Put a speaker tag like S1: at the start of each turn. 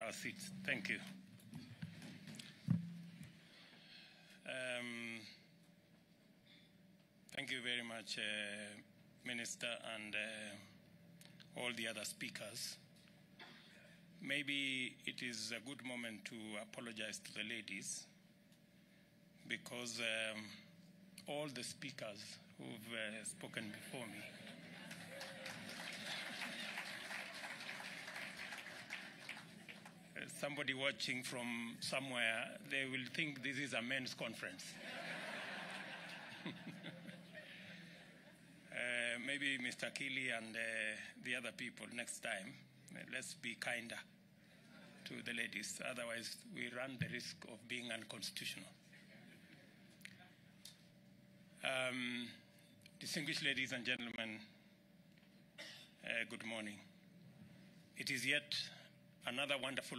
S1: our seats. Thank you. Thank you very much, Minister, and all the other speakers. Maybe it is a good moment to apologize to the ladies, because all the speakers who've spoken before me somebody watching from somewhere, they will think this is a men's conference. Maybe Mr. Keeley and the other people next time, let's be kinder to the ladies. Otherwise, we run the risk of being unconstitutional. Distinguished ladies and gentlemen, good morning. It is yet another wonderful